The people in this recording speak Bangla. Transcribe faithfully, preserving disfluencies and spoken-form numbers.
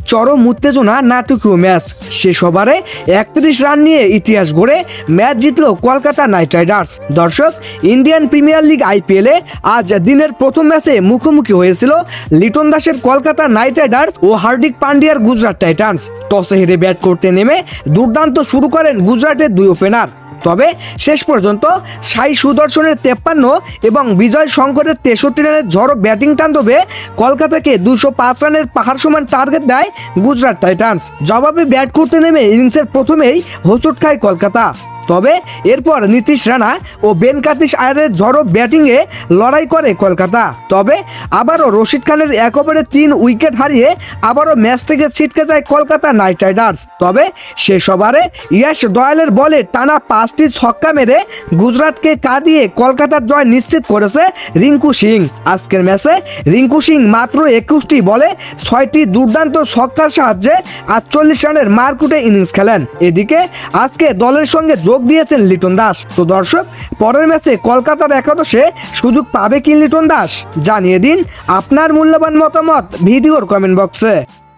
চরম উত্তেজনা নাটকীয় ম্যাচ। শেষ ওভারে একত্রিশ রান নিয়ে ইতিহাস গড়ে ম্যাচ জিতল কলকাতা নাইট রাইডার্স। দর্শক, ইন্ডিয়ান প্রিমিয়ার লিগ আইপিএল এ আজ দিনের প্রথম ম্যাচে মুখোমুখি হয়েছিল লিটন দাসের কলকাতা নাইট রাইডার্স ও হার্দিক পান্ডিয়ার গুজরাট টাইটান্স। টসে হেরে ব্যাট করতে নেমে দুর্দান্ত শুরু করেন গুজরাটের দুই ওপেনার। তবে শেষ পর্যন্ত সাই সুদর্শনের তেপ্পান্ন এবং বিজয় শঙ্করের তেষট্টি রানের ঝড়ো ব্যাটিং তাণ্ডবে কলকাতাকে দুশো পাঁচ রানের পাহাড় সমান টার্গেট দেয় গুজরাট টাইটান্স। জবাবে ব্যাট করতে নেমে ইনিংসের প্রথমেই হোঁচট খায় কলকাতা। তবে এরপর নীতিশ রানা ও বেন কাতিস আয়ারের ঝড়ো ব্যাটিংয়ে লড়াই করে কলকাতা। তবে আবারও রশিদ খানের এক ওভারে তিন উইকেট হারিয়ে আবারও ম্যাচ থেকে ছিটকে যায় কলকাতা নাইট রাইডার্স। তবে শেষ ওভারে ইয়াশ দয়ালের বলে টানা পাঁচটি ছক্কা মেরে গুজরাটকে কাঁদিয়ে কলকাতার জয় নিশ্চিত করেছে রিঙ্কু সিং। আজকের ম্যাচে রিঙ্কু সিং মাত্র একুশটি বলে ছয়টি দুর্দান্ত ছক্কার সাহায্যে আটচল্লিশ রানের মারকুটে ইনিংস খেলেন। এদিকে আজকে দলের সঙ্গে যোগ দিয়েছেন লিটন দাস। তো দর্শক, পরের ম্যাচে কলকাতার একাদশে সুযোগ পাবে কি লিটন দাস? জানিয়ে দিন আপনার মূল্যবান মতামত ভিডিওর কমেন্ট বক্সে।